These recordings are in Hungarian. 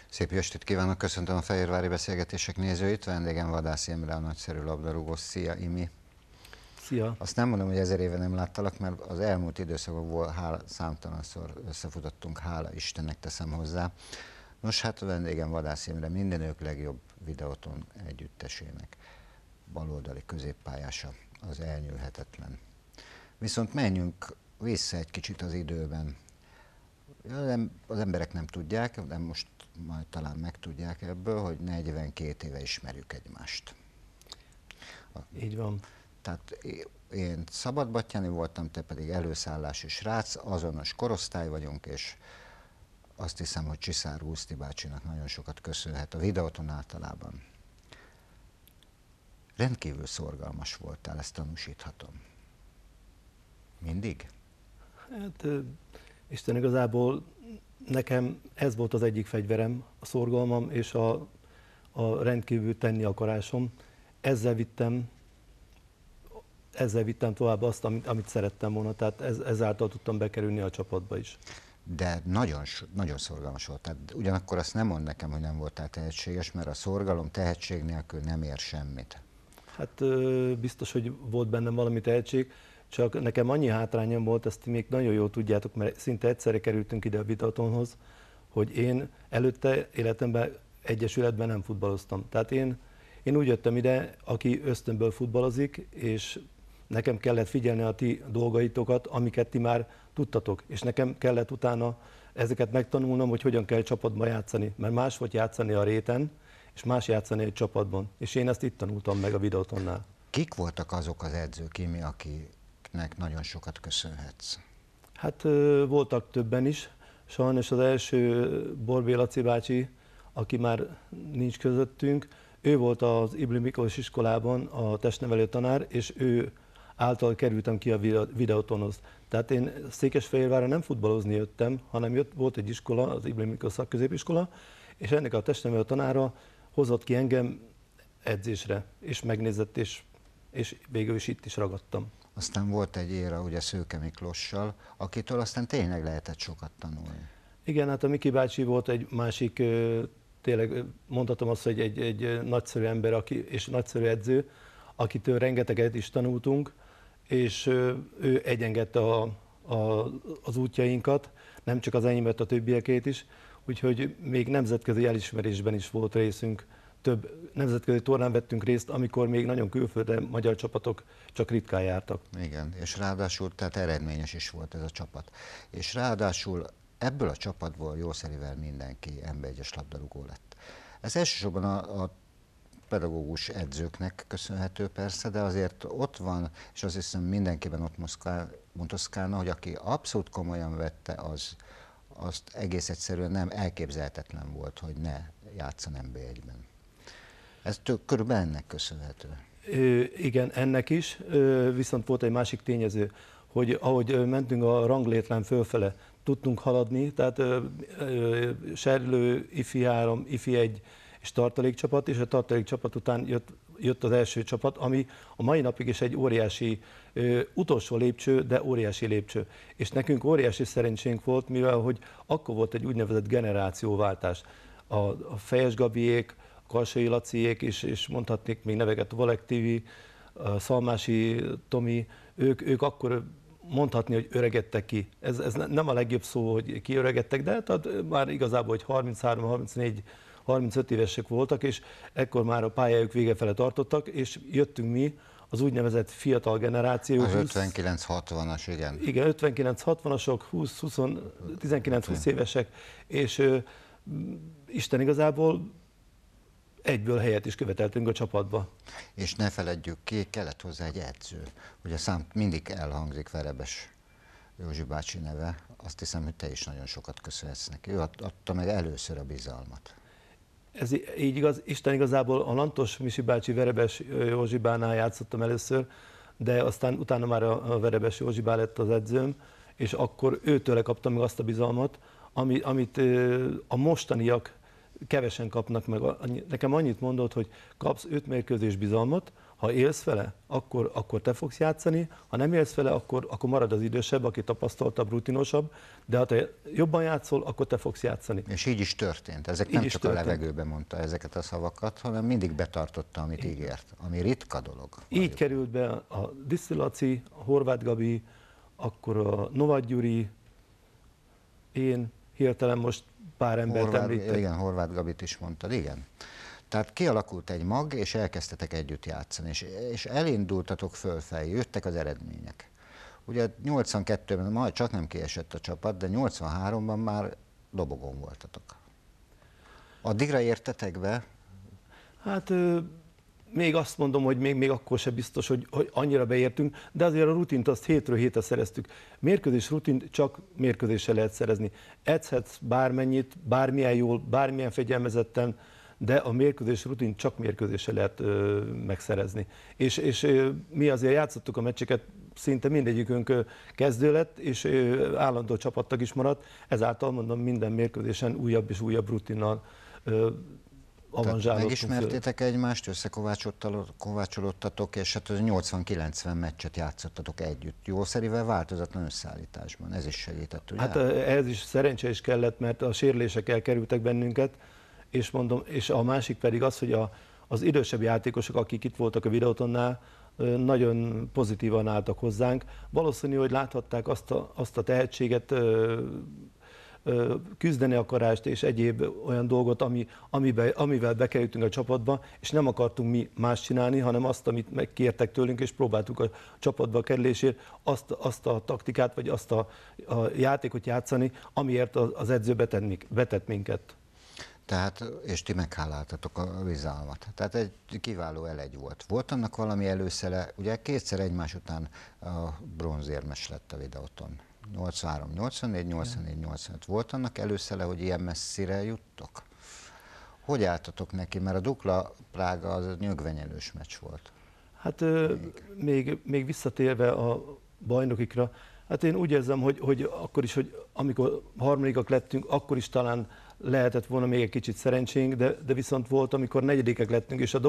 Szép jó estét kívánok, köszöntöm a Fehérvári Beszélgetések nézőit, vendégem Vadász Imre, a nagyszerű labdarúgó. Szia, Imi! Szia! Azt nem mondom, hogy 1000 éve nem láttalak, mert az elmúlt időszakokból számtalanszor összefutottunk, hála Istennek teszem hozzá. Nos, hát a vendégem Vadász Imre, mindenők legjobb videóton együttesének baloldali középpályása, az elnyűlhetetlen. Viszont menjünk vissza egy kicsit az időben. Az emberek nem tudják, de most majd talán megtudják ebből, hogy 42 éve ismerjük egymást. Így van. Tehát én szabadbattyáni voltam, te pedig előszállási srác, azonos korosztály vagyunk, és azt hiszem, hogy Csiszár Huszti bácsinak nagyon sokat köszönhet a videóton általában. Rendkívül szorgalmas voltál, ezt tanúsíthatom. Mindig? Hát Isten igazából nekem ez volt az egyik fegyverem, a szorgalmam és a rendkívül tenni akarásom. Ezzel vittem tovább azt, amit szerettem volna, tehát ezáltal tudtam bekerülni a csapatba is. De nagyon szorgalmas voltál. Ugyanakkor azt nem mond nekem, hogy nem voltál tehetséges, mert a szorgalom tehetség nélkül nem ér semmit. Hát biztos, hogy volt bennem valami tehetség, csak nekem annyi hátrányom volt, ezt még nagyon jól tudjátok, mert szinte egyszerre kerültünk ide a Videótonhoz, hogy én előtte életemben egyesületben nem futballoztam. Tehát én úgy jöttem ide, aki ösztönből futballozik, és nekem kellett figyelni a ti dolgaitokat, amiket ti már tudtatok, és nekem kellett utána ezeket megtanulnom, hogy hogyan kell csapatban játszani, mert más volt játszani a réten, és más játszani egy csapatban, és én ezt itt tanultam meg a Videótonnál. Kik voltak azok az edzők, Imi, akiknek nagyon sokat köszönhetsz? Hát voltak többen is, sajnos az első Borbély Laci bácsi, aki már nincs közöttünk, ő volt az Ibli Miklós iskolában a testnevelő tanár, és ő által kerültem ki a Videótonhoz. Tehát én Székesfehérvárra nem futballozni jöttem, hanem volt egy iskola, az Ibli Miklós szakközépiskola, és ennek a testnevelő tanára hozott ki engem edzésre, és megnézett, és végül is itt is ragadtam. Aztán volt egy éra ugye Szőke Miklóssal, akitől aztán tényleg lehetett sokat tanulni. Igen, hát a Miki bácsi volt egy másik, tényleg mondhatom azt, hogy egy nagyszerű ember és nagyszerű edző, akitől rengeteget is tanultunk, és ő egyengedte az útjainkat, nem csak az enyémet, a többiekét is, úgyhogy még nemzetközi elismerésben is volt részünk. Több nemzetközi tornán vettünk részt, amikor még nagyon külföldre magyar csapatok csak ritkán jártak. Igen, és ráadásul tehát eredményes is volt ez a csapat. És ráadásul ebből a csapatból jószerivel mindenki NB1-es labdarúgó lett. Ez elsősorban a pedagógus edzőknek köszönhető persze, de azért ott van, és azt hiszem mindenkiben ott motoszkálna, hogy aki abszolút komolyan vette, azt egész egyszerűen nem elképzelhetetlen volt, hogy ne játszan NB1-ben. Ez körülbelül ennek köszönhető. Igen, ennek is, viszont volt egy másik tényező, hogy ahogy mentünk a ranglétrán fölfele, tudtunk haladni, tehát Serlő, IFI 3, IFI 1 és tartalékcsapat, és a tartalékcsapat után jött az első csapat, ami a mai napig is egy óriási, utolsó lépcső, de óriási lépcső. És nekünk óriási szerencsénk volt, mivel hogy akkor volt egy úgynevezett generációváltás. A Fejes Gabiék, a Karsai Laciék, és mondhatnék még neveket, Valek Tivi, Szalmási Tomi, ők akkor mondhatni, hogy öregedtek ki. Ez nem a legjobb szó, hogy kiöregedtek, de hát már igazából, hogy 33, 34, 35 évesek voltak, és ekkor már a pályájuk vége fele tartottak, és jöttünk mi, az úgynevezett fiatal generáció. Az 59-60-as, igen. Igen, 59-60-asok, 19-20 évesek, és Isten igazából egyből helyet is követeltünk a csapatba. És ne feledjük ki, kellett hozzá egy edző. Ugye mindig elhangzik Verebes Józsi bácsi neve, azt hiszem, hogy te is nagyon sokat köszönhetsz neki. Ő adta meg először a bizalmat. Ez így igaz, Isten igazából a Lantos Misi bácsi Verebes Józsibánál játszottam először, de aztán utána már a Verebes Józsibá lett az edzőm, és akkor őtőle kaptam meg azt a bizalmat, amit a mostaniak kevesen kapnak meg. Nekem annyit mondott, hogy kapsz 5 mérkőzés bizalmat, ha élsz vele, akkor te fogsz játszani, ha nem élsz vele, akkor marad az idősebb, aki tapasztaltabb, rutinosabb, de ha te jobban játszol, akkor te fogsz játszani. És így is történt. Ezek nem csak a levegőben mondta ezeket a szavakat, hanem mindig betartotta, amit ígért, ami ritka dolog. Így került be a Diszilaci, a Horváth Gabi, akkor a Novák Gyuri, én hirtelen most pár embert említek. Igen, Horváth Gabit is mondtad, igen. Tehát kialakult egy mag, és elkezdtetek együtt játszani, és elindultatok fölfelé, jöttek az eredmények. Ugye 82-ben majd csak nem kiesett a csapat, de 83-ban már dobogon voltatok. Addigra értetek be? Hát még azt mondom, hogy még akkor sem biztos, hogy annyira beértünk, de azért a rutint azt hétről hétre szereztük. Mérkőzés rutint csak mérkőzéssel lehet szerezni. Edzhetsz bármennyit, bármilyen jól, bármilyen fegyelmezetten, de a mérkőzés rutin csak mérkőzéssel lehet megszerezni. És mi azért játszottuk a meccseket, szinte mindegyikünk kezdő lett, és állandó csapattag is maradt, ezáltal mondom, minden mérkőzésen újabb és újabb rutinnal avanzsálódtunk. Megismertétek egymást, összekovácsolódtatok, és hát 80-90 meccset játszottatok együtt. Jószerivel változatlan összeállításban. Ez is segített, ugye? Hát ez is szerencse is kellett, mert a sérülések elkerültek bennünket, és mondom, és a másik pedig az, hogy az idősebb játékosok, akik itt voltak a Videótonnál, nagyon pozitívan álltak hozzánk. Valószínű, hogy láthatták azt a tehetséget, küzdeni akarást és egyéb olyan dolgot, amivel bekerültünk a csapatba, és nem akartunk mi más csinálni, hanem azt, amit megkértek tőlünk, és próbáltuk a csapatba kerülésért azt a taktikát, vagy azt a játékot játszani, amiért az edző betett minket. Tehát, és ti megháláltatok a bizalmat. Tehát egy kiváló elegy volt. Volt annak valami előszele, ugye kétszer egymás után a bronzérmes lett a Videóton. 83, 84, 84, 85. Volt annak előszele, hogy ilyen messzire juttok? Hogy álltatok neki? Mert a Dukla Prága az nyögvenyelős meccs volt. Hát még visszatérve a bajnokikra, hát én úgy érzem, hogy akkor is, hogy amikor harmadikak lettünk, akkor is talán lehetett volna még egy kicsit szerencsénk, de viszont volt, amikor negyedikek lettünk, és a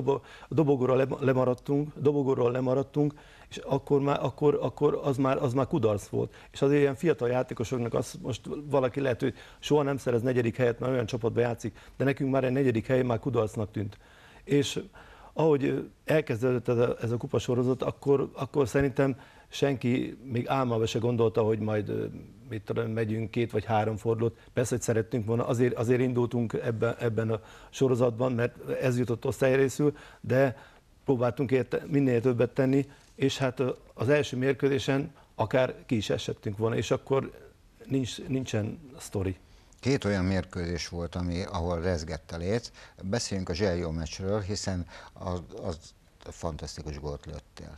dobogóról lemaradtunk, és akkor az már kudarc volt. És azért ilyen fiatal játékosoknak most valaki lehet, hogy soha nem szerez negyedik helyet, mert olyan csapatban játszik, de nekünk már egy negyedik hely már kudarcnak tűnt. És ahogy elkezdődött ez a kupasorozat, akkor szerintem senki még álmában se gondolta, hogy majd megyünk 2 vagy 3 fordulót. Persze, hogy szerettünk volna, azért indultunk ebben a sorozatban, mert ez jutott osztályrészül, de próbáltunk minél többet tenni, és hát az első mérkőzésen akár ki is esettünk volna, és akkor nincsen sztori. 2 olyan mérkőzés volt, ahol rezgett a léc. Beszéljünk a Zseljó meccsről, hiszen az fantasztikus gólt lőttél.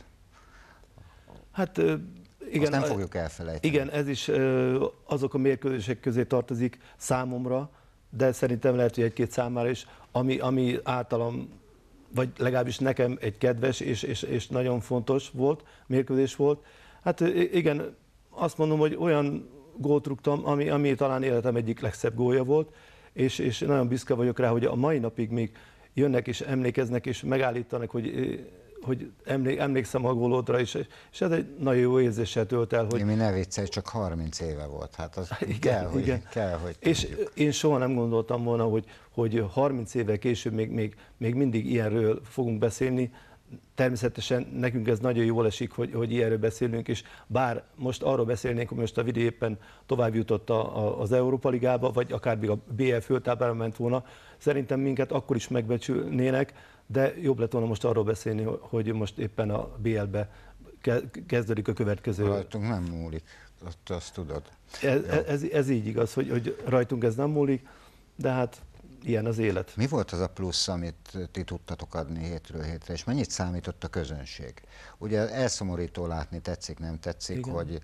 Hát igen, azt nem fogjuk elfelejteni. Igen, ez is azok a mérkőzések közé tartozik számomra, de szerintem lehet, hogy egy-két számára is, ami általam, vagy legalábbis nekem egy kedves és nagyon fontos mérkőzés volt. Hát igen, azt mondom, hogy olyan gólt rúgtam, ami talán életem egyik legszebb gólja volt, és nagyon büszke vagyok rá, hogy a mai napig még jönnek és emlékeznek, és megállítanak, hogy emlékszem a gólodra, és ez egy nagyon jó érzéssel tölt el. Mi ne viccelj, csak 30 éve volt, hát az igen. kell, hogy és én soha nem gondoltam volna, hogy 30 évvel később még mindig ilyenről fogunk beszélni. Természetesen nekünk ez nagyon jól esik, hogy ilyenről beszélünk, és bár most arról beszélnénk, hogy most a Vidi éppen tovább jutott az Európa Ligába, vagy akár még a BL föltáblára ment volna, szerintem minket akkor is megbecsülnének, de jobb lett volna most arról beszélni, hogy most éppen a BL-be kezdődik a következő. Rajtunk nem múlik, azt tudod. Ez így igaz, hogy rajtunk ez nem múlik, de hát ilyen az élet. Mi volt az a plusz, amit ti tudtatok adni hétről hétre, és mennyit számított a közönség? Ugye elszomorító látni, tetszik, nem tetszik, igen, hogy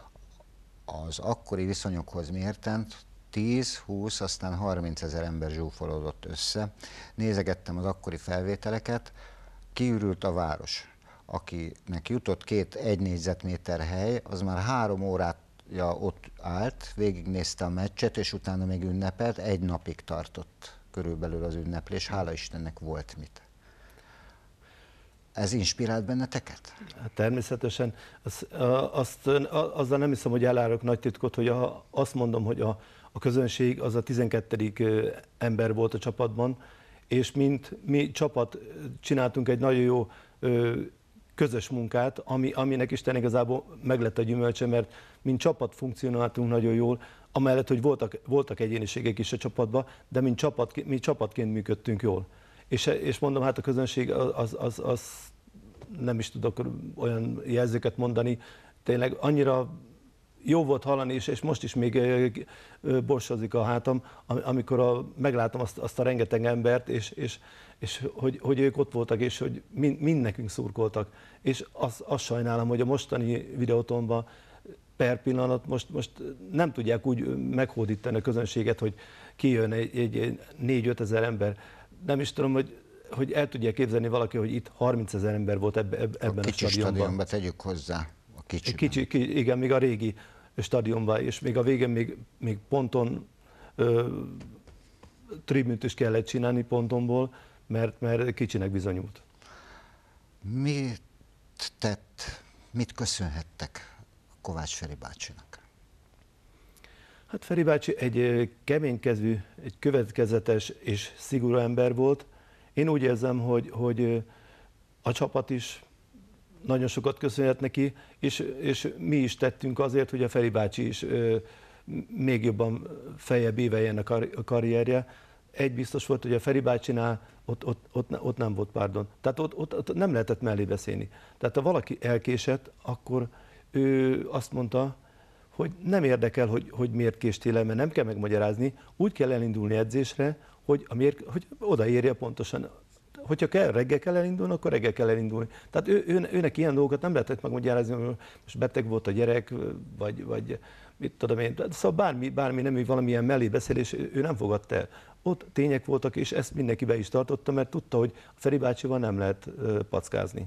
az akkori viszonyokhoz mérten 10-20, aztán 30 000 ember zsúfolódott össze. Nézegettem az akkori felvételeket, kiürült a város. Akinek jutott 1 négyzetméter hely, az már 3 órát ott állt, végignézte a meccset, és utána még ünnepelt, 1 napig tartott körülbelül az ünneplés, hála Istennek volt mit. Ez inspirált benneteket? Hát természetesen. Azzal nem hiszem, hogy elárok nagy titkot, hogy azt mondom, hogy a közönség az a 12. ember volt a csapatban, és mi csapat csináltunk egy nagyon jó közös munkát, aminek Isten igazából meglett a gyümölcse, mert mint csapat funkcionáltunk nagyon jól, amellett, hogy voltak egyéniségek is a csapatban, de mi csapatként működtünk jól. És mondom, hát a közönség az nem is tudok olyan jelzőket mondani, tényleg annyira jó volt hallani, és most is még borsozik a hátam, amikor meglátom azt a rengeteg embert, és hogy ők ott voltak, és hogy mind nekünk szurkoltak. És azt sajnálom, hogy a mostani videótonban per pillanat most nem tudják úgy meghódítani a közönséget, hogy kijön egy 4-5 ezer ember. Nem is tudom, hogy el tudja képzelni valaki, hogy itt 30 000 ember volt ebben a kicsi stadionban. tegyük hozzá. A kicsiben. Igen, még a régi stadionban, és még a végén még ponton tribünt is kellett csinálni pontonból, mert kicsinek bizonyult. Mit köszönhettek Kovács Feri bácsinak? Hát Feri bácsi egy keménykezű, egy következetes és szigorú ember volt. Én úgy érzem, hogy a csapat is nagyon sokat köszönhet neki, és mi is tettünk azért, hogy a Feri bácsi is még jobban feljebb éveljen a karrierje. Egy biztos volt, hogy a Feri bácsinál ott nem volt pardon. Tehát ott nem lehetett mellé beszélni. Tehát ha valaki elkésett, akkor ő azt mondta, hogy nem érdekel, hogy miért késtél el, mert nem kell megmagyarázni, úgy kell elindulni edzésre, hogy odaérje pontosan. Hogyha reggel kell elindulni, akkor reggel kell elindulni. Tehát őnek ilyen dolgokat nem lehetett megmagyarázni, hogy most beteg volt a gyerek, vagy mit tudom én. Szóval bármi nem, valamilyen mellébeszélés, ő nem fogadta el. Ott tények voltak, és ezt mindenki be is tartotta, mert tudta, hogy a Feri bácsival nem lehet packázni.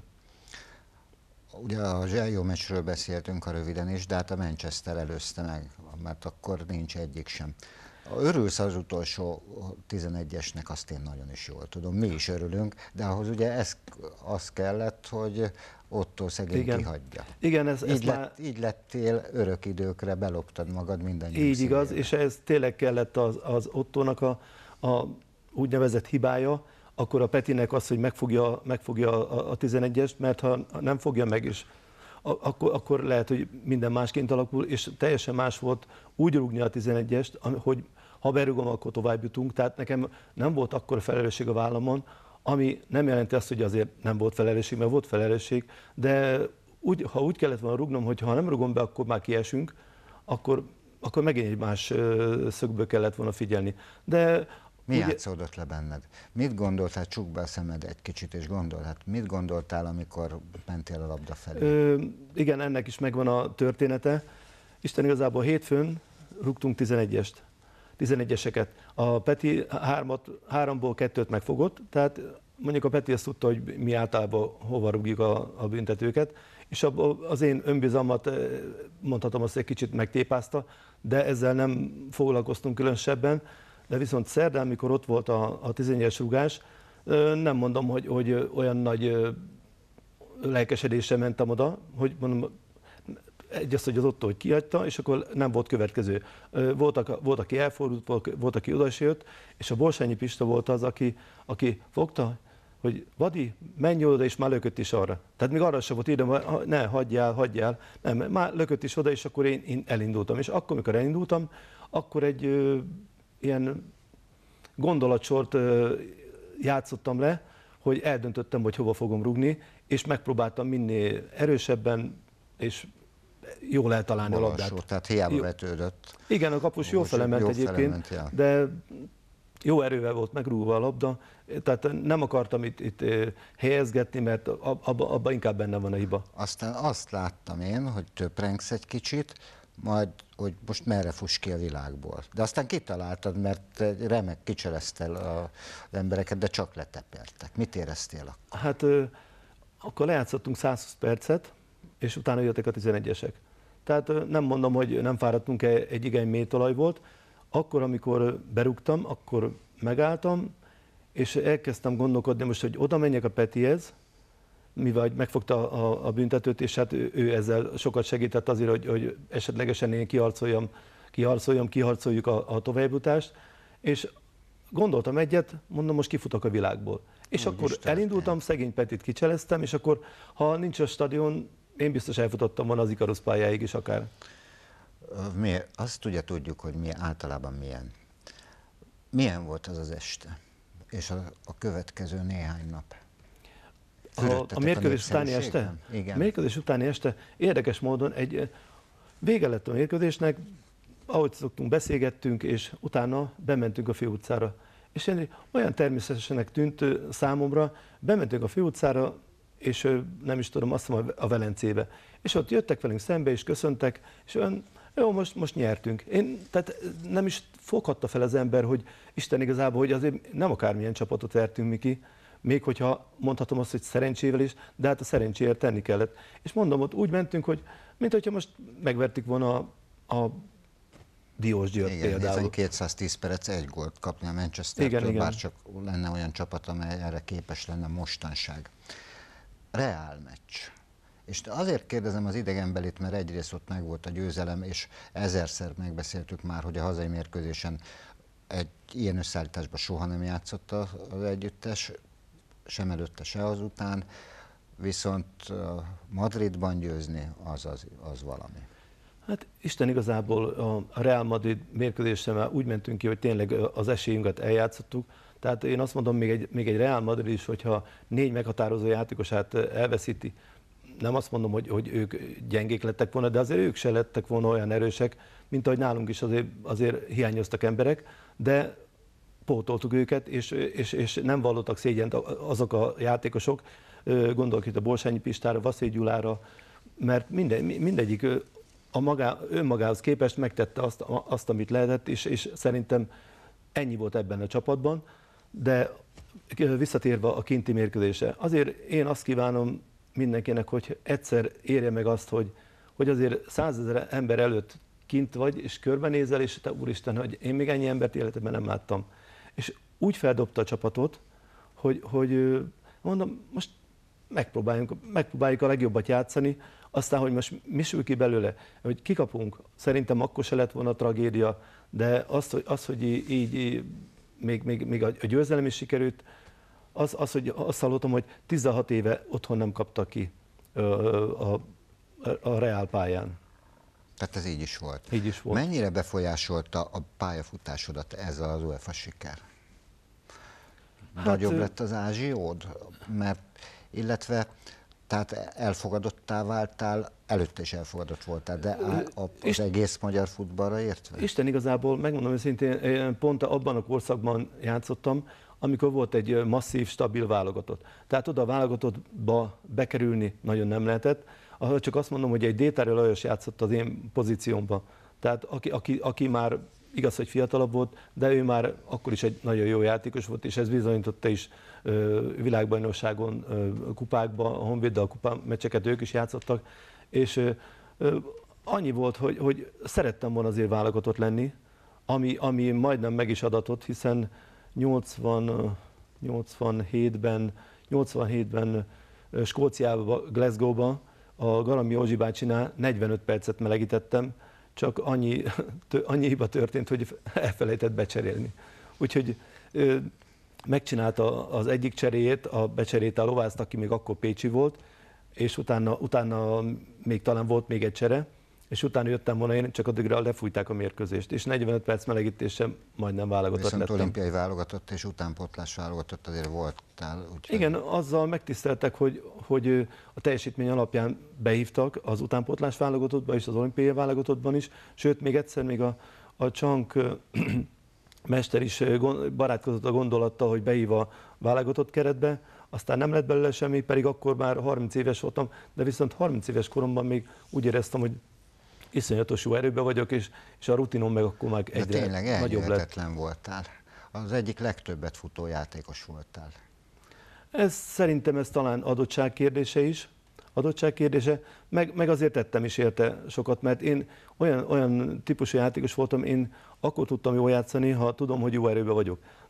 Ugye a Zseljó meccsről beszéltünk a röviden is, de hát a Manchester előzte meg, mert akkor nincs egyik sem. Örülsz az utolsó 11-esnek, azt én nagyon is jól tudom, mi is örülünk, de ahhoz ugye az kellett, hogy Otto szegény kihagyja. Igen, így lettél örök időkre, beloptad magad mindannyian. Így igaz, és ez tényleg kellett az Ottónak a úgynevezett hibája, akkor a Petinek az, hogy megfogja a 11-est, mert ha nem fogja meg is, akkor lehet, hogy minden másként alakul, és teljesen más volt úgy rúgni a 11-est, hogy ha berúgom, akkor tovább jutunk. Tehát nekem nem volt akkora felelősség a vállamon, ami nem jelenti azt, hogy azért nem volt felelősség, mert volt felelősség, de ha úgy kellett volna rúgnom, hogy ha nem rúgom be, akkor már kiesünk, akkor megint egy más szögből kellett volna figyelni. De mi játszódott le benned? Mit gondoltál, csukd be a szemed egy kicsit, és mit gondoltál, amikor mentél a labda felé? Igen, ennek is megvan a története. Isten igazából hétfőn rúgtunk 11-eseket. A Peti 3-ból 2-t megfogott, tehát mondjuk a Peti azt tudta, hogy mi általában hova rúgjuk a büntetőket, és az én önbizalmat, mondhatom azt, egy kicsit megtépázta, de ezzel nem foglalkoztunk különösebben. De viszont szerdán, mikor ott volt a 11-es rúgás, nem mondom, hogy olyan nagy lelkesedéssel mentem oda, hogy mondom, hogy az Otto, hogy kihagyta, és akkor nem volt következő. Volt aki elfordult, volt, aki oda is jött, és a Borsányi Pista volt az, aki fogta, hogy Vadi, menj oda, és már lökött is arra. Tehát még arra sem volt írva, ne, hagyjál. Nem, már lökött is oda, és akkor én elindultam. És akkor, amikor elindultam, akkor egy ilyen gondolatsort játszottam le, hogy eldöntöttem, hogy hova fogom rúgni, és megpróbáltam minél erősebben, és jól eltalálni a labdát. Tehát hiába vetődött. Igen, a kapus jó felement egyébként, de jó erővel volt megrúgva a labda, tehát nem akartam itt helyezgetni, mert abban inkább benne van a hiba. Aztán azt láttam én, hogy töprengsz egy kicsit, majd, hogy most merre fuss ki a világból. De aztán kitaláltad, mert remek kicsereztel az embereket, de csak letepertek. Mit éreztél akkor? Hát akkor lejátszottunk 120 percet, és utána jöttek a 11-esek. Tehát nem mondom, hogy nem fáradtunk, egy igen mély talaj volt. Akkor, amikor berúgtam, akkor megálltam, és elkezdtem gondolkodni most, hogy oda menjek a Petihez, mivel megfogta a büntetőt, és hát ő ezzel sokat segített azért, hogy esetlegesen én kiharcoljuk a továbbjutást, és gondoltam egyet, mondom, most kifutok a világból. És Úgy akkor elindultam, szegény Petit kicseleztem, és akkor, ha nincs a stadion, én biztos elfutottam volna az Ikarus pályáig is akár. Azt ugye tudjuk, hogy általában milyen volt az az este, és a következő néhány nap. A mérkőzés utáni este? Igen. A mérkőzés utáni este érdekes módon vége lett a mérkőzésnek, ahogy szoktunk, beszélgettünk, és utána bementünk a főutcára. És olyan természetesnek tűnt számomra, bementünk a főutcára, és nem is tudom, azt mondom, a Velencébe. És ott jöttek velünk szembe, és köszöntek, és jó, most nyertünk. Tehát nem is foghatta fel az ember, hogy Isten igazából, hogy azért nem akármilyen csapatot vertünk mi ki, még hogyha mondhatom azt, hogy szerencsével is, de hát a szerencséért tenni kellett. És mondom, ott úgy mentünk, hogy mint hogyha most megvertik volna a Diósgyőrt például. Igen, 210 perc egy gólt kapni a Manchestertől, igen. bár csak lenne olyan csapat, amely erre képes lenne mostanság. Reál meccs. És azért kérdezem az idegenbelit, mert egyrészt ott meg volt a győzelem, és ezerszer megbeszéltük már, hogy a hazai mérkőzésen egy ilyen összeállításban soha nem játszott az együttes, sem előtte, se azután, viszont Madridban győzni az valami. Hát Isten igazából a Real Madrid mérkőzésre már úgy mentünk ki, hogy tényleg az esélyünket eljátszottuk. Tehát én azt mondom, még egy Real Madrid is, hogyha 4 meghatározó játékosát elveszíti, nem azt mondom, hogy ők gyengék lettek volna, de azért ők se lettek volna olyan erősek, mint ahogy nálunk is azért hiányoztak emberek, de pótoltuk őket, és nem vallottak szégyent azok a játékosok, gondolok itt a Bolsányi Pistára, Vaszély Gyulára, mert mindegyik önmagához képest megtette azt, amit lehetett, és szerintem ennyi volt ebben a csapatban, de visszatérve a kinti mérkőzésre, azért én azt kívánom mindenkinek, hogy egyszer érje meg azt, hogy azért 100 000 ember előtt kint vagy, és körbenézel, és te úristen, hogy én még ennyi embert életemben nem láttam. És úgy feldobta a csapatot, hogy mondom, most megpróbáljuk a legjobbat játszani, aztán, hogy most mi sül ki belőle, hogy kikapunk, szerintem akkor se lett volna tragédia, de hogy így még a győzelem is sikerült, hogy azt hallottam, hogy 16 éve otthon nem kaptak ki a Reál pályán. Tehát ez így is volt. Így is volt. Mennyire befolyásolta a pályafutásodat ez az UEFA siker? Nagyobb lett az ázsiód? Illetve tehát elfogadottá váltál, előtte is elfogadott voltál, de az egész magyar futballra értve? Isten igazából, megmondom őszintén, pont abban a korszakban játszottam, amikor volt egy masszív, stabil válogatott. Tehát oda a válogatottba bekerülni nagyon nem lehetett. Csak azt mondom, hogy egy Détári Lajos játszott az én pozíciómban. Tehát aki már igaz, hogy fiatalabb volt, de ő már akkor is egy nagyon jó játékos volt, és ez bizonyította is világbajnokságon, kupákban, a Honvéddal kupa meccseket ők is játszottak, és annyi volt, hogy szerettem volna azért válogatott lenni, ami majdnem meg is adatott, hiszen 87-ben Skóciában, Glasgow-ban a Galami Józsi bácsinál 45 percet melegítettem, csak annyi hiba történt, hogy elfelejtett becserélni. Úgyhogy megcsinálta az egyik cseréjét, a becserélte a Lovász, aki még akkor pécsi volt, és utána még talán volt még egy csere, és utána jöttem volna én, csak addigra lefújták a mérkőzést, és 45 perc melegítéssel majdnem válogatott lettem. Viszont olimpiai válogatott és utánpótlás válogatott azért voltál. Úgyhogy... Igen, azzal megtiszteltek, hogy a teljesítmény alapján behívtak az utánpótlás válogatottba és az olimpiai válogatottban is, sőt, még egyszer még a Csank mester is barátkozott a gondolattal, hogy behív a válogatott keretbe, aztán nem lett belőle semmi, pedig akkor már 30 éves voltam, de viszont 30 éves koromban még úgy éreztem, hogy iszonyatos jó erőben vagyok, és a rutinom meg akkor már egyre nagyobb lett. De tényleg elnyűhetetlen voltál. Az egyik legtöbbet futó játékos voltál. Szerintem ez talán adottság kérdése, meg azért tettem is érte sokat, mert én olyan típusú játékos voltam, én akkor tudtam jól játszani, ha tudom, hogy jó erőben vagyok.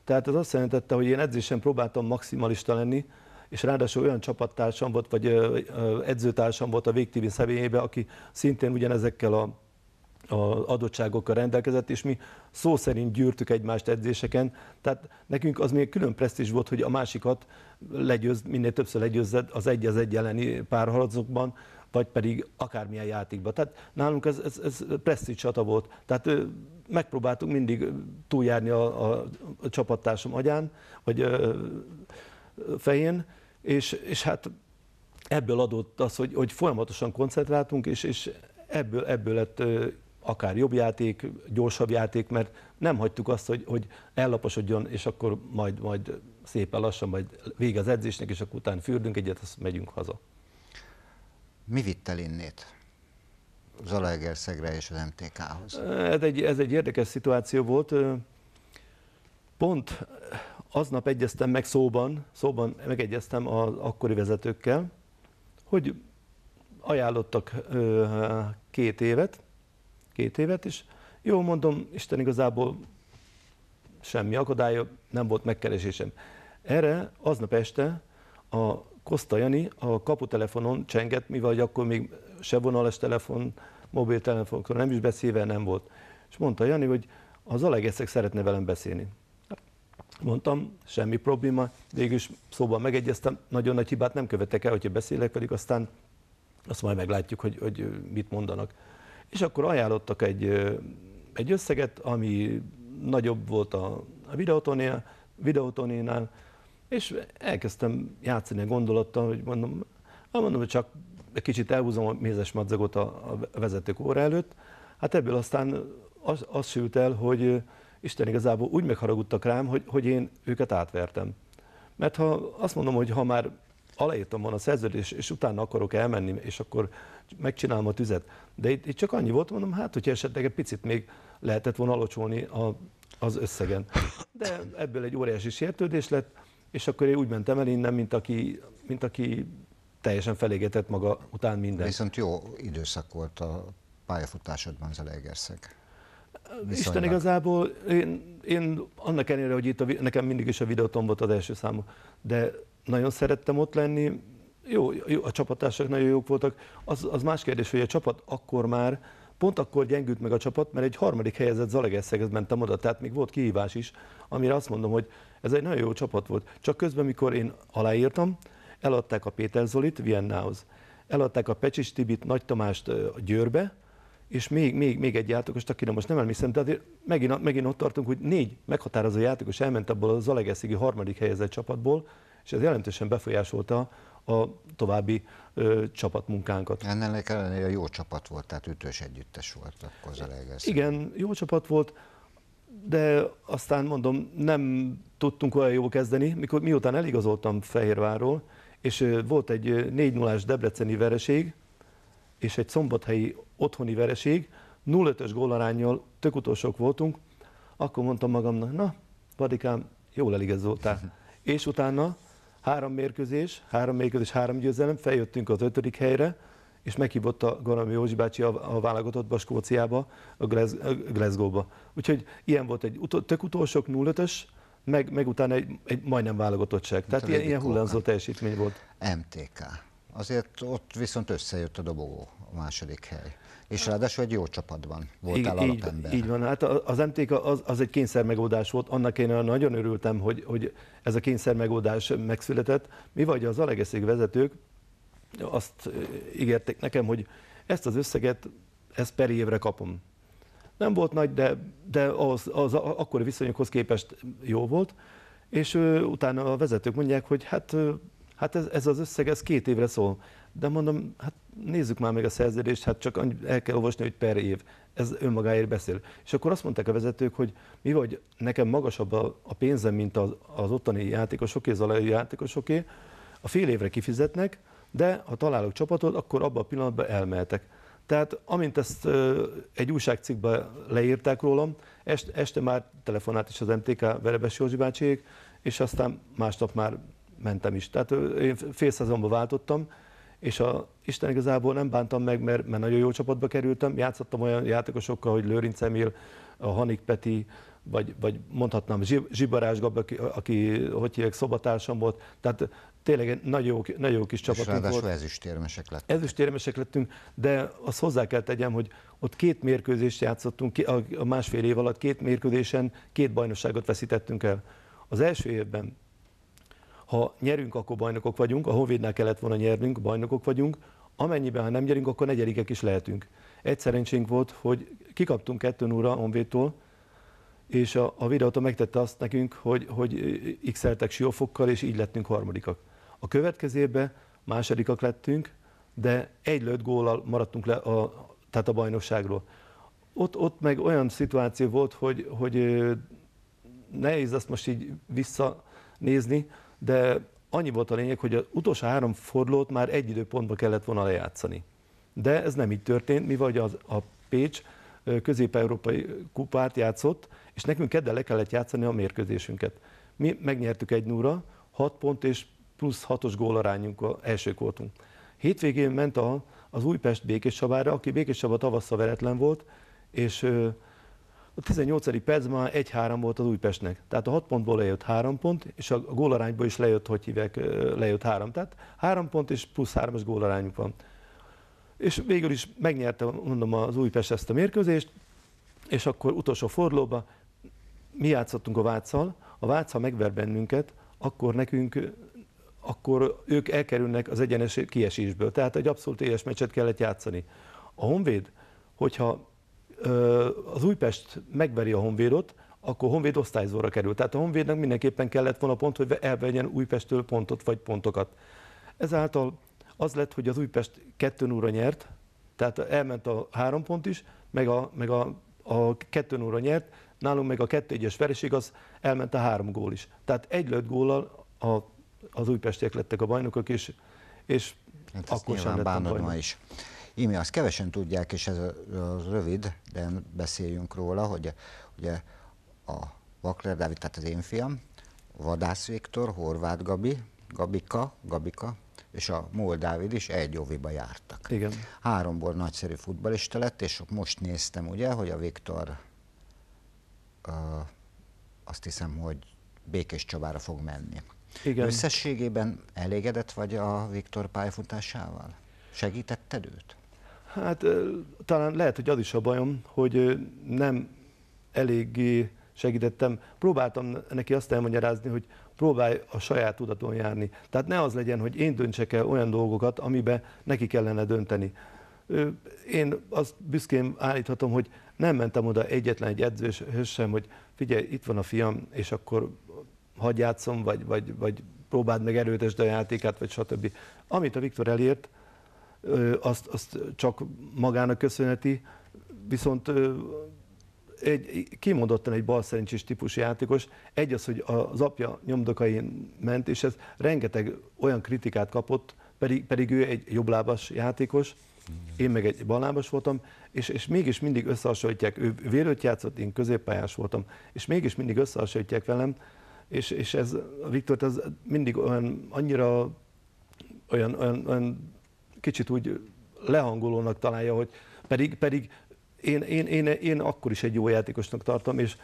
Tehát ez azt jelentette, hogy én edzésen próbáltam maximalista lenni, és ráadásul olyan csapattársam volt, vagy edzőtársam volt a Végtv személyében, aki szintén ugyanezekkel az adottságokkal rendelkezett, és mi szó szerint gyűrtük egymást edzéseken. Tehát nekünk az még külön presztízs volt, hogy a másikat minél többször legyőzzed az egy elleni párharcokban, vagy pedig akármilyen játékban. Tehát nálunk ez presztízs csata volt. Tehát megpróbáltunk mindig túljárni a csapattársam agyán, vagy fején, és hát ebből adott az, hogy folyamatosan koncentráltunk, és ebből lett akár jobb játék, gyorsabb játék, mert nem hagytuk azt, hogy ellaposodjon, és akkor majd szépen lassan, majd vége az edzésnek, és akkor utána fürdünk egyet, azt megyünk haza. Mi vitt el innét Zalaegerszegre és az MTK-hoz? Ez egy érdekes szituáció volt. Pont aznap egyeztem meg szóban megegyeztem az akkori vezetőkkel, hogy ajánlottak 2 évet, és jó, mondom, Isten igazából semmi akadálya, nem volt megkeresésem. Erre aznap este a Koszta Jani a kaputelefonon csengett, mivel akkor még se vonalas telefon, mobiltelefonokról nem is beszélve nem volt. És mondta Jani, hogy a Zalaegerszeg szeretne velem beszélni. Mondtam, semmi probléma, végülis szóban megegyeztem, nagyon nagy hibát nem követek el, hogyha beszélek velük, aztán azt majd meglátjuk, hogy mit mondanak. És akkor ajánlottak egy összeget, ami nagyobb volt a videótonénál, és elkezdtem játszani a gondolattal, hogy mondom, hogy csak egy kicsit elhúzom a mézes madzagot a vezetők óra előtt. Hát ebből aztán az sült el, hogy Isten igazából úgy megharagudtak rám, hogy én őket átvertem. Mert ha azt mondom, hogy ha már aláírtam volna a szerződést, és utána akarok elmenni, és akkor megcsinálom a tüzet. De itt csak annyi volt, mondom, hát hogyha esetleg egy picit még lehetett volna alocsolni az összegen. De ebből egy óriási sértődés lett, és akkor én úgy mentem el innen, mint aki teljesen felégetett maga után minden. Viszont jó időszak volt a pályafutásodban Zalaegerszeg. Isten igazából én annak ellenére, hogy itt nekem mindig is a Videóton volt az első számú, de nagyon szerettem ott lenni, jó, a csapattársak nagyon jók voltak. Az más kérdés, hogy a csapat pont akkor gyengült meg a csapat, mert egy harmadik helyezett Zalaegerszeghez mentem oda, tehát még volt kihívás is, amire azt mondom, hogy ez egy nagyon jó csapat volt. Csak közben, mikor én aláírtam, eladták a Péter Zolit Viennához, eladták a Pecsis Tibit, Nagy Tamást Győrbe, és még egy játékost, akire most nem emlékszem, de azért megint ott tartunk, hogy 4 meghatározó játékos elment abból a zalaegerszegi harmadik helyezett csapatból, és ez jelentősen befolyásolta a további csapatmunkánkat. Ennek ellenére jó csapat volt, tehát ütős együttes volt akkor Zalaegerszeg. Igen, jó csapat volt, de aztán mondom, nem tudtunk olyan jól kezdeni, miután eligazoltam Fehérvárról, és volt egy 4-0-ás debreceni vereség, és egy szombathelyi otthoni vereség, 0-5-ös gólaránnyal tök utolsók voltunk, akkor mondtam magamnak, na, Vadikám, jól eligazoltál. És utána 3 mérkőzés, 3 győzelem, feljöttünk az 5. helyre, és meghívott a Garami Józsi bácsi a válogatottba, Skóciába, a Glasgow-ba. Úgyhogy ilyen volt egy tök utolsók 0-5-ös, meg utána egy majdnem válogatottság. Tehát ilyen hullámzó teljesítmény volt. MTK. Azért ott viszont összejött a dobogó, a második hely. És ráadásul egy jó csapatban voltál alapember. Így van, hát az MTK az egy kényszermegoldás volt, annak én nagyon örültem, hogy ez a kényszermegoldás megszületett. Mi vagy az zalaegerszegi vezetők azt ígérték nekem, hogy ezt az összeget, ezt per évre kapom. Nem volt nagy, de az akkori viszonyokhoz képest jó volt, és utána a vezetők mondják, hogy hát ez az összeg, ez 2 évre szól. De mondom, hát nézzük már meg a szerződést, hát csak el kell olvasni, hogy per év. Ez önmagáért beszél. És akkor azt mondták a vezetők, hogy mi vagy nekem magasabb a pénzem, mint az ottani játékosoké, az alai játékosoké, a fél évre kifizetnek, de ha találok csapatot, akkor abban a pillanatban elmehetek. Tehát amint ezt egy újságcikkben leírták rólam, este már telefonált is az MTK Verebes Józsi bácsiék, és aztán másnap már mentem is. Tehát én fél szezonban váltottam, és Isten igazából nem bántam meg, mert nagyon jó csapatba kerültem. Játszottam olyan játékosokkal, hogy Lőrinc Emil, a Hanik Peti, vagy mondhatnám Zsibarás Gabi, aki hogy hívják, szobatársam volt, tehát tényleg nagyon jó kis csapatunk volt. És ráadásul ezüstérmesek lettünk. Ezüstérmesek lettünk, de azt hozzá kell tegyem, hogy ott 2 mérkőzést játszottunk, a másfél év alatt 2 mérkőzésen 2 bajnokságot veszítettünk el. Az első évben, ha nyerünk, akkor bajnokok vagyunk, a Honvédnál kellett volna nyernünk, bajnokok vagyunk, amennyiben, ha nem nyerünk, akkor negyedikek is lehetünk. Egy szerencsénk volt, hogy kikaptunk 2-0 a Honvédtól, és a videóta megtette azt nekünk, hogy x-eltek Siófokkal, és így lettünk harmadikak. A következő évben másodikak lettünk, de egy lőtt góllal maradtunk le tehát a bajnokságról. Ott meg olyan szituáció volt, hogy nehéz ezt most így visszanézni, de annyi volt a lényeg, hogy az utolsó 3 fordulót már egy időpontba kellett volna lejátszani. De ez nem így történt, mivel a Pécs közép-európai kupát játszott, és nekünk kedden le kellett játszani a mérkőzésünket. Mi megnyertük 1-0-ra, 6 pont és plusz 6-os gólarányunk, elsők voltunk. Hétvégén ment az Újpest Békéscsabára, aki Békéscsaba tavasszal veretlen volt, és a 18. percben már 1-3 volt az Újpestnek. Tehát a 6 pontból lejött 3 pont, és a gólarányból is lejött, hogy hívják, lejött 3. Tehát 3 pont és plusz 3-as gólarányunk van. És végül is megnyerte, mondom, az Újpest ezt a mérkőzést, és akkor utolsó fordulóban mi játszottunk a Váccal. A Vác, ha megver bennünket, akkor ők elkerülnek az egyenes kiesésből. Tehát egy abszolút éles meccset kellett játszani. A Honvéd, hogyha az Újpest megveri a Honvédot, akkor Honvéd osztályzóra kerül. Tehát a Honvédnek mindenképpen kellett volna pont, hogy elvegyen Újpesttől pontot vagy pontokat. Ezáltal az lett, hogy az Újpest 2-0-ra nyert, tehát elment a 3 pont is, meg a 2-0-ra nyert, nálunk meg a 2-1-es vereség, az elment a 3 gól is. Tehát egy lőtt góllal az újpestiek lettek a bajnokok, és hát akkor sem lettem bajnok. Is. Íme, azt kevesen tudják, és ez a rövid, de beszéljünk róla, hogy ugye a Vakler Dávid, tehát az én fiam, Vadász Viktor, Horváth Gabi, Gabika, és a Mól Dávid is egy óviba jártak. Igen. 3-ból nagyszerű futballista lett, és most néztem, ugye, hogy a Viktor azt hiszem, hogy Békéscsabára fog menni. Igen. Összességében elégedett vagy a Viktor pályafutásával? Segítetted őt? Hát talán lehet, hogy az is a bajom, hogy nem eléggé segítettem. Próbáltam neki azt elmagyarázni, hogy próbálj a saját tudaton járni. Tehát ne az legyen, hogy én döntsek el olyan dolgokat, amiben neki kellene dönteni. Én azt büszkén állíthatom, hogy nem mentem oda egyetlen egy edzőhöz sem, hogy figyelj, itt van a fiam, és akkor hagyj játszom, vagy próbáld meg erőtesd a játékát, vagy stb. Amit a Viktor elért, azt csak magának köszönheti, viszont kimondottan egy balszerencsés típusú játékos. Egy az, hogy az apja nyomdokain ment, és ez rengeteg olyan kritikát kapott, pedig ő egy jobblábas játékos, én meg egy ballábas voltam, és mégis mindig összehasonlítják. Ő vélőt játszott, én középpályás voltam, és mégis mindig összehasonlítják velem, és ez a Viktort az mindig annyira olyan kicsit úgy lehangolónak találja, hogy pedig én akkor is egy jó játékosnak tartom, és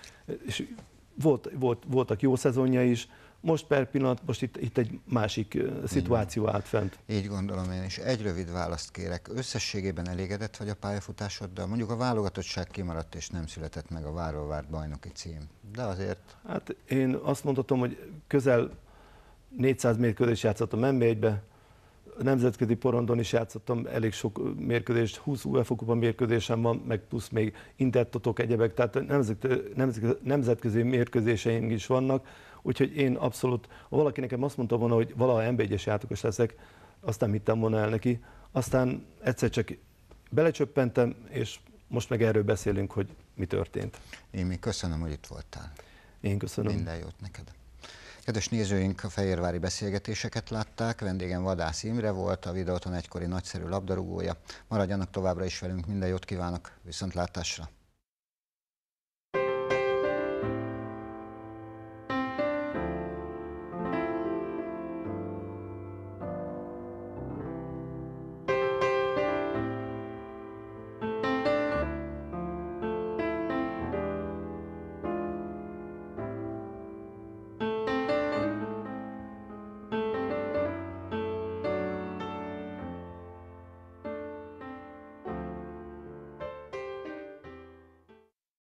voltak jó szezonja is, most per pillanat, most itt egy másik szituáció állt fent. Így gondolom én is. Egy rövid választ kérek. Összességében elégedett vagy a pályafutásoddal? Mondjuk a válogatottság kimaradt, és nem született meg a várról várt bajnoki cím. De azért... Hát én azt mondhatom, hogy közel 400 mérkőzést játszottam NB1-be, nemzetközi porondon is játszottam elég sok mérkőzést, 20 UEFA kupa mérkőzésem van, meg plusz még intertotok, egyebek, tehát nemzetközi mérkőzéseim is vannak, úgyhogy én abszolút, ha valaki nekem azt mondta volna, hogy valaha NB1-es játékos leszek, azt nem hittem volna el neki. Aztán egyszer csak belecsöppentem, és most meg erről beszélünk, hogy mi történt. Émi, köszönöm, hogy itt voltál. Én köszönöm. Minden jót neked. Kedves nézőink, a fehérvári beszélgetéseket látták, vendégem Vadász Imre volt, a Videóton egykori nagyszerű labdarúgója. Maradjanak továbbra is velünk, minden jót kívánok, viszontlátásra!